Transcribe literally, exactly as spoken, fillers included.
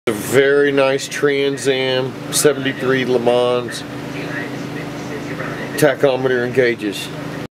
A very nice Trans Am seventy-three Le Mans tachometer and gauges.